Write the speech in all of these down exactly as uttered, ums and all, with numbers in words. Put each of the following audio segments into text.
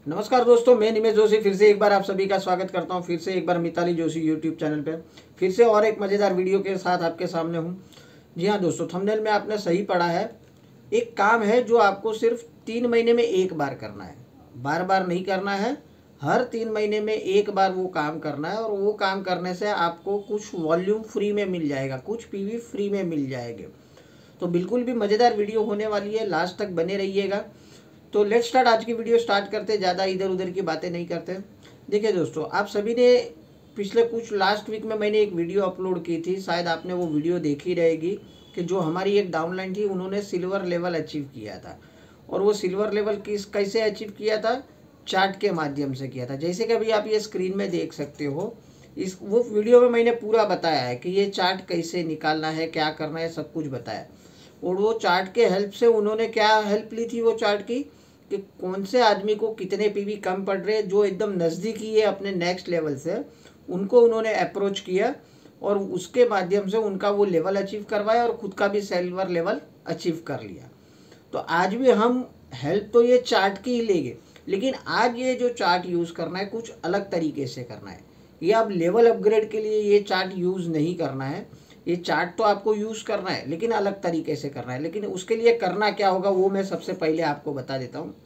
नमस्कार दोस्तों, मैं निमेश जोशी फिर से एक बार आप सभी का स्वागत करता हूं। फिर से एक बार मिताली जोशी यूट्यूब चैनल पे फिर से और एक मज़ेदार वीडियो के साथ आपके सामने हूं। जी हाँ दोस्तों, थंबनेल में आपने सही पढ़ा है। एक काम है जो आपको सिर्फ तीन महीने में एक बार करना है, बार बार नहीं करना है। हर तीन महीने में एक बार वो काम करना है और वो काम करने से आपको कुछ वॉल्यूम फ्री में मिल जाएगा, कुछ पीवी फ्री में मिल जाएंगे। तो बिल्कुल भी मज़ेदार वीडियो होने वाली है, लास्ट तक बने रहिएगा। तो लेट्स स्टार्ट। आज की वीडियो स्टार्ट करते, ज़्यादा इधर उधर की बातें नहीं करते। देखिए दोस्तों, आप सभी ने पिछले कुछ लास्ट वीक में मैंने एक वीडियो अपलोड की थी, शायद आपने वो वीडियो देखी रहेगी, कि जो हमारी एक डाउनलाइन थी उन्होंने सिल्वर लेवल अचीव किया था। और वो सिल्वर लेवल किस कैसे अचीव किया था? चार्ट के माध्यम से किया था। जैसे कि अभी आप ये स्क्रीन में देख सकते हो, इस वो वीडियो में मैंने पूरा बताया है कि ये चार्ट कैसे निकालना है, क्या करना है, सब कुछ बताया। और वो चार्ट के हेल्प से उन्होंने क्या हेल्प ली थी वो चार्ट की, कि कौन से आदमी को कितने पीवी कम पड़ रहे हैं, जो एकदम नज़दीकी है अपने नेक्स्ट लेवल से, उनको उन्होंने अप्रोच किया और उसके माध्यम से उनका वो लेवल अचीव करवाया और ख़ुद का भी सिल्वर लेवल अचीव कर लिया। तो आज भी हम हेल्प तो ये चार्ट की ही लेंगे, लेकिन आज ये जो चार्ट यूज़ करना है कुछ अलग तरीके से करना है। ये अब लेवल अपग्रेड के लिए ये चार्ट यूज़ नहीं करना है। ये चार्ट तो आपको यूज़ करना है लेकिन अलग तरीके से करना है। लेकिन उसके लिए करना क्या होगा वो मैं सबसे पहले आपको बता देता हूँ।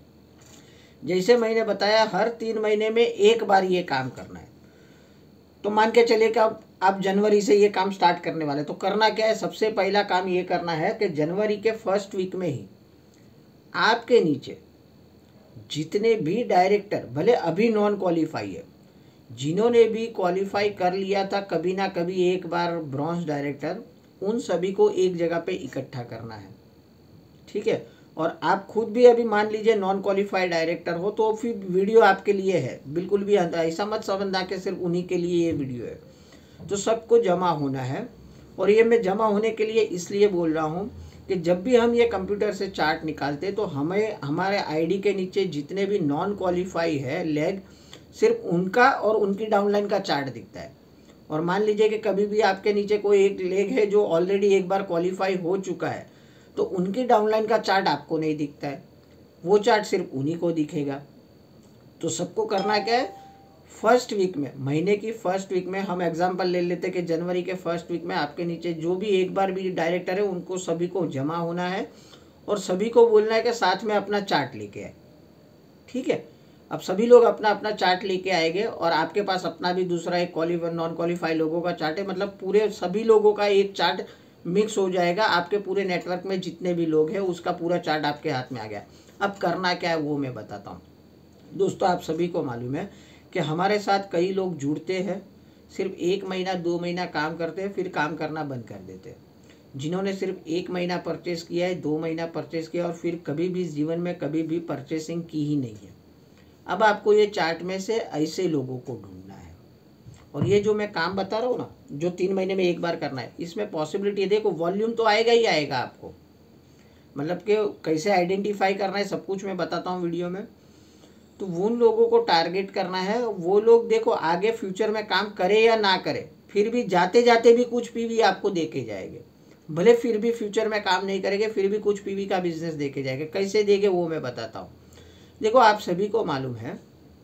जैसे मैंने बताया, हर तीन महीने में एक बार ये काम करना है। तो मान के चलिए कि अब आप जनवरी से ये काम स्टार्ट करने वाले, तो करना क्या है? सबसे पहला काम ये करना है कि जनवरी के फर्स्ट वीक में ही आपके नीचे जितने भी डायरेक्टर, भले अभी नॉन क्वालिफाई है, जिन्होंने भी क्वालिफाई कर लिया था कभी ना कभी एक बार ब्रॉन्ज डायरेक्टर, उन सभी को एक जगह पे इकट्ठा करना है। ठीक है? और आप खुद भी अभी मान लीजिए नॉन क्वालिफाइड डायरेक्टर हो, तो फिर वीडियो आपके लिए है। बिल्कुल भी ऐसा मत समझना कि सिर्फ उन्हीं के लिए ये वीडियो है। तो सबको जमा होना है। और ये मैं जमा होने के लिए इसलिए बोल रहा हूँ कि जब भी हम ये कंप्यूटर से चार्ट निकालते तो हमें हमारे आईडी के नीचे जितने भी नॉन क्वालिफाई है लेग, सिर्फ उनका और उनकी डाउनलाइन का चार्ट दिखता है। और मान लीजिए कि कभी भी आपके नीचे कोई एक लेग है जो ऑलरेडी एक बार क्वालिफाई हो चुका है, तो उनकी डाउनलाइन का चार्ट आपको नहीं दिखता है, वो चार्ट सिर्फ उन्हीं को दिखेगा। तो सबको करना क्या है? फर्स्ट वीक में, महीने की फर्स्ट वीक में, हम एग्जांपल ले लेते कि जनवरी के फर्स्ट वीक में आपके नीचे जो भी एक बार भी डायरेक्टर है उनको सभी को जमा होना है और सभी को बोलना है कि साथ में अपना चार्ट लेके आए। ठीक है? अब सभी लोग अपना अपना चार्ट लेके आएंगे और आपके पास अपना भी दूसरा एक क्वालिफाई नॉन क्वालिफाई लोगों का चार्ट है। मतलब पूरे सभी लोगों का एक चार्ट मिक्स हो जाएगा। आपके पूरे नेटवर्क में जितने भी लोग हैं उसका पूरा चार्ट आपके हाथ में आ गया। अब करना क्या है वो मैं बताता हूँ। दोस्तों, आप सभी को मालूम है कि हमारे साथ कई लोग जुड़ते हैं, सिर्फ एक महीना दो महीना काम करते हैं, फिर काम करना बंद कर देते हैं। जिन्होंने सिर्फ एक महीना परचेस किया है, दो महीना परचेस किया और फिर कभी भी जीवन में कभी भी परचेसिंग की ही नहीं है। अब आपको ये चार्ट में से ऐसे लोगों को ढूंढना है। और ये जो मैं काम बता रहा हूँ ना, जो तीन महीने में एक बार करना है, इसमें पॉसिबिलिटी है, देखो वॉल्यूम तो आएगा ही आएगा आपको। मतलब कि कैसे आइडेंटिफाई करना है सब कुछ मैं बताता हूँ वीडियो में। तो उन लोगों को टारगेट करना है। वो लोग देखो आगे फ्यूचर में काम करे या ना करे, फिर भी जाते जाते भी कुछ पीवी आपको देके जाएंगे। भले फिर भी फ्यूचर में काम नहीं करेंगे, फिर भी कुछ पीवी का बिजनेस देके जाएंगे। कैसे देंगे वो मैं बताता हूँ। देखो, आप सभी को मालूम है,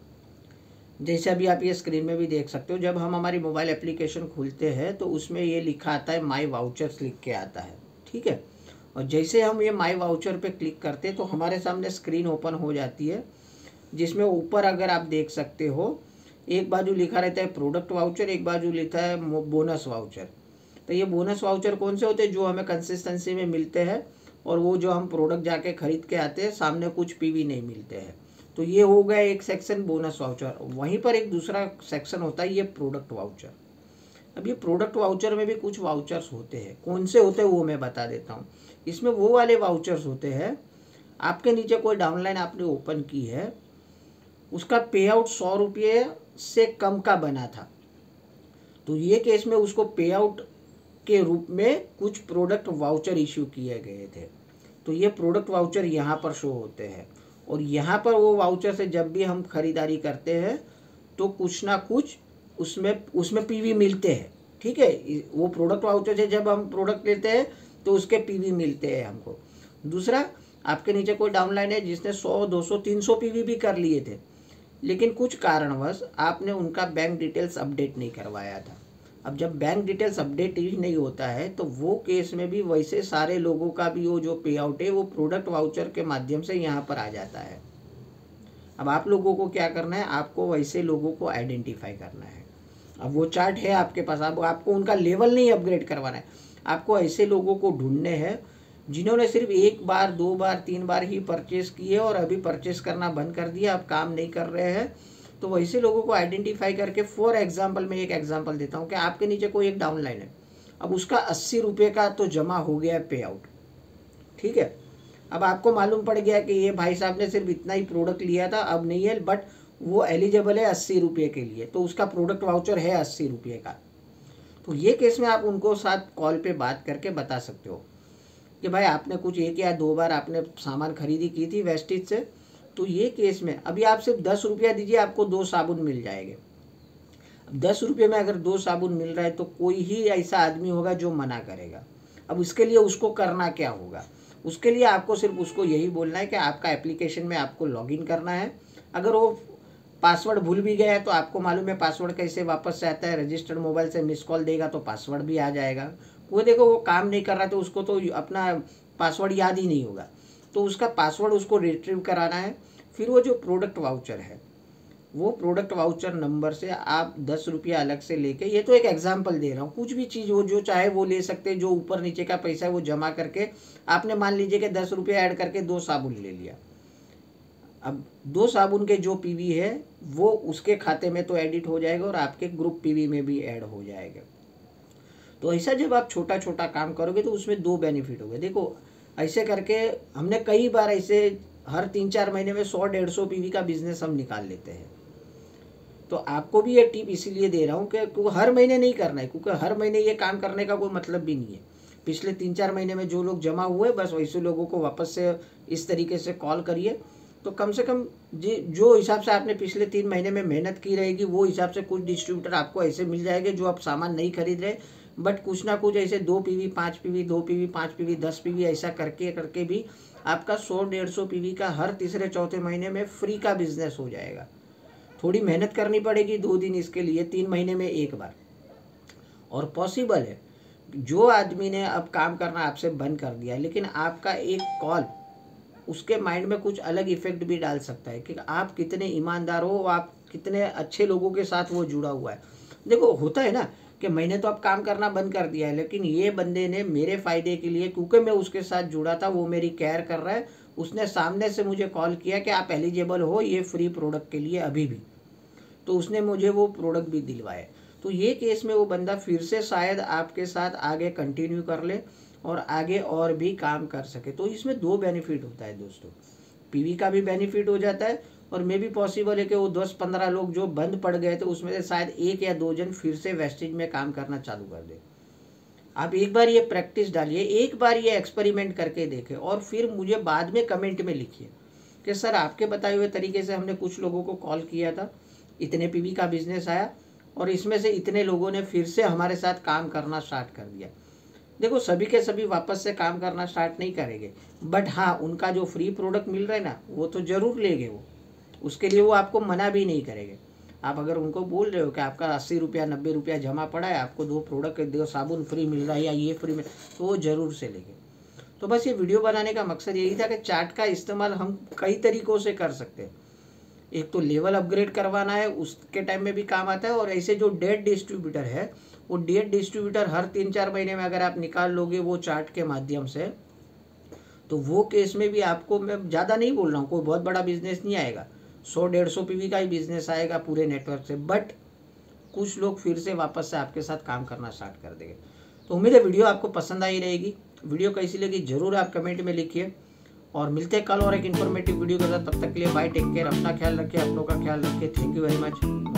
जैसे अभी आप ये स्क्रीन में भी देख सकते हो, जब हम हमारी मोबाइल एप्लीकेशन खोलते हैं तो उसमें ये लिखा आता है माई वाउचर्स लिख के आता है। ठीक है? और जैसे हम ये माई वाउचर पे क्लिक करते हैं तो हमारे सामने स्क्रीन ओपन हो जाती है, जिसमें ऊपर अगर आप देख सकते हो, एक बाजू लिखा रहता है प्रोडक्ट वाउचर, एक बाजू लिखा है बोनस वाउचर। तो ये बोनस वाउचर कौन से होते हैं? जो हमें कंसिस्टेंसी में मिलते हैं और वो जो हम प्रोडक्ट जाके खरीद के आते हैं, सामने कुछ पीवी नहीं मिलते हैं। तो ये हो गया एक सेक्शन बोनस वाउचर। वहीं पर एक दूसरा सेक्शन होता है ये प्रोडक्ट वाउचर। अब ये प्रोडक्ट वाउचर में भी कुछ वाउचर्स होते हैं। कौन से होते हैं वो मैं बता देता हूँ। इसमें वो वाले वाउचर्स होते हैं, आपके नीचे कोई डाउनलाइन आपने ओपन की है, उसका पे आउट सौ रुपये से कम का बना था, तो ये केस में उसको पे आउट के रूप में कुछ प्रोडक्ट वाउचर इश्यू किए गए थे। तो ये प्रोडक्ट वाउचर यहाँ पर शो होते हैं। और यहाँ पर वो वाउचर से जब भी हम खरीदारी करते हैं तो कुछ ना कुछ उसमें उसमें पीवी मिलते हैं। ठीक है? वो प्रोडक्ट वाउचर से जब हम प्रोडक्ट लेते हैं तो उसके पीवी मिलते हैं हमको। दूसरा, आपके नीचे कोई डाउनलाइन है जिसने सौ दो सौ तीन सौ पीवी भी कर लिए थे, लेकिन कुछ कारणवश आपने उनका बैंक डिटेल्स अपडेट नहीं करवाया था। अब जब बैंक डिटेल्स अपडेट ही नहीं होता है तो वो केस में भी वैसे सारे लोगों का भी वो जो पे आउट है वो प्रोडक्ट वाउचर के माध्यम से यहाँ पर आ जाता है। अब आप लोगों को क्या करना है, आपको वैसे लोगों को आइडेंटिफाई करना है। अब वो चार्ट है आपके पास, अब आपको उनका लेवल नहीं अपग्रेड करवाना है, आपको ऐसे लोगों को ढूंढने हैं जिन्होंने सिर्फ एक बार दो बार तीन बार ही परचेस किए और अभी परचेस करना बंद कर दिया, अब काम नहीं कर रहे हैं। तो वैसे लोगों को आइडेंटिफाई करके, फॉर एग्जांपल मैं एक एग्जांपल देता हूँ कि आपके नीचे कोई एक डाउनलाइन है, अब उसका अस्सी रुपये का तो जमा हो गया पे आउट, ठीक है। अब आपको मालूम पड़ गया कि ये भाई साहब ने सिर्फ इतना ही प्रोडक्ट लिया था, अब नहीं है, बट वो एलिजिबल है अस्सी रुपये के लिए, तो उसका प्रोडक्ट वाउचर है अस्सी रुपये का। तो ये केस में आप उनको साथ कॉल पे बात करके बता सकते हो कि भाई आपने कुछ एक या दो बार आपने सामान खरीदी की थी वेस्टेज से, तो ये केस में अभी आप सिर्फ दस रुपया दीजिए, आपको दो साबुन मिल जाएंगे। अब दस रुपये में अगर दो साबुन मिल रहा है तो कोई ही ऐसा आदमी होगा जो मना करेगा। अब उसके लिए उसको करना क्या होगा, उसके लिए आपको सिर्फ उसको यही बोलना है कि आपका एप्लीकेशन में आपको लॉगिन करना है। अगर वो पासवर्ड भूल भी गया है तो आपको मालूम है पासवर्ड कैसे वापस से आता है, रजिस्टर्ड मोबाइल से मिस कॉल देगा तो पासवर्ड भी आ जाएगा। वो देखो वो काम नहीं कर रहा तो उसको तो अपना पासवर्ड याद ही नहीं होगा, तो उसका पासवर्ड उसको रिट्रीव कराना है। फिर वो जो प्रोडक्ट वाउचर है, वो प्रोडक्ट वाउचर नंबर से आप दस रुपया अलग से लेके, ये तो एक एग्जांपल दे रहा हूँ, कुछ भी चीज़ वो जो चाहे वो ले सकते हैं, जो ऊपर नीचे का पैसा है वो जमा करके आपने मान लीजिए कि दस रुपया ऐड करके दो साबुन ले लिया। अब दो साबुन के जो पीवी है वो उसके खाते में तो एडिट हो जाएगा और आपके ग्रुप पीवी में भी ऐड हो जाएगा। तो ऐसा जब आप छोटा छोटा काम करोगे तो उसमें दो बेनिफिट होंगे। देखो ऐसे करके हमने कई बार ऐसे हर तीन चार महीने में सौ डेढ़ सौ पीवी का बिजनेस हम निकाल लेते हैं। तो आपको भी ये टिप इसीलिए दे रहा हूँ कि हर महीने नहीं करना है, क्योंकि हर महीने ये काम करने का कोई मतलब भी नहीं है। पिछले तीन चार महीने में जो लोग जमा हुए बस वैसे लोगों को वापस से इस तरीके से कॉल करिए, तो कम से कम जी जो हिसाब से आपने पिछले तीन महीने में मेहनत की रहेगी वो हिसाब से कुछ डिस्ट्रीब्यूटर आपको ऐसे मिल जाएंगे जो आप सामान नहीं खरीद रहे, बट कुछ ना कुछ ऐसे दो पीवी पाँच पीवी दो पीवी पाँच पीवी दस पीवी ऐसा करके करके भी आपका सौ डेढ़ सौ पीवी का हर तीसरे चौथे महीने में फ्री का बिजनेस हो जाएगा। थोड़ी मेहनत करनी पड़ेगी, दो दिन इसके लिए, तीन महीने में एक बार, और पॉसिबल है। जो आदमी ने अब काम करना आपसे बंद कर दिया लेकिन आपका एक कॉल उसके माइंड में कुछ अलग इफेक्ट भी डाल सकता है कि आप कितने ईमानदार हो, आप कितने अच्छे लोगों के साथ वो जुड़ा हुआ है। देखो होता है ना कि मैंने तो अब काम करना बंद कर दिया है लेकिन ये बंदे ने मेरे फ़ायदे के लिए, क्योंकि मैं उसके साथ जुड़ा था, वो मेरी केयर कर रहा है, उसने सामने से मुझे कॉल किया कि आप एलिजिबल हो ये फ्री प्रोडक्ट के लिए अभी भी, तो उसने मुझे वो प्रोडक्ट भी दिलवाए। तो ये केस में वो बंदा फिर से शायद आपके साथ आगे कंटिन्यू कर ले और आगे और भी काम कर सके। तो इसमें दो बेनिफिट होता है दोस्तों, पीवी का भी बेनिफिट हो जाता है और मे भी पॉसिबल है कि वो दस पंद्रह लोग जो बंद पड़ गए थे उसमें से शायद एक या दो जन फिर से वेस्टेज में काम करना चालू कर दे। आप एक बार ये प्रैक्टिस डालिए, एक बार ये एक्सपेरिमेंट करके देखें और फिर मुझे बाद में कमेंट में लिखिए कि सर आपके बताए हुए तरीके से हमने कुछ लोगों को कॉल किया था, इतने पीवी का बिजनेस आया और इसमें से इतने लोगों ने फिर से हमारे साथ काम करना स्टार्ट कर दिया। देखो सभी के सभी वापस से काम करना स्टार्ट नहीं करेंगे, बट हाँ उनका जो फ्री प्रोडक्ट मिल रहा है ना वो तो ज़रूर लेंगे, वो उसके लिए वो आपको मना भी नहीं करेंगे। आप अगर उनको बोल रहे हो कि आपका अस्सी रुपया नब्बे रुपया जमा पड़ा है, आपको दो प्रोडक्ट दो साबुन फ्री मिल रहा है या ये फ्री मिल, तो वो ज़रूर से लेंगे। तो बस ये वीडियो बनाने का मकसद यही था कि चार्ट का इस्तेमाल हम कई तरीक़ों से कर सकते हैं। एक तो लेवल अपग्रेड करवाना है, उसके टाइम में भी काम आता है, और ऐसे जो डेड डिस्ट्रीब्यूटर है वो डेड डिस्ट्रीब्यूटर हर तीन चार महीने में अगर आप निकाल लोगे वो चार्ट के माध्यम से, तो वो केस में भी आपको, मैं ज़्यादा नहीं बोल रहा हूँ, कोई बहुत बड़ा बिजनेस नहीं आएगा, सौ डेढ़ सौ पीवी का ही बिजनेस आएगा पूरे नेटवर्क से, बट कुछ लोग फिर से वापस से आपके साथ काम करना स्टार्ट कर देंगे। तो उम्मीद है वीडियो आपको पसंद आई रहेगी। वीडियो कैसी लगी ज़रूर आप कमेंट में लिखिए और मिलते हैं कल और एक इन्फॉर्मेटिव वीडियो के साथ। तब तक के लिए बाय, टेक केयर, अपना ख्याल रखिए, अपनों का ख्याल रखिए। Thank you very much.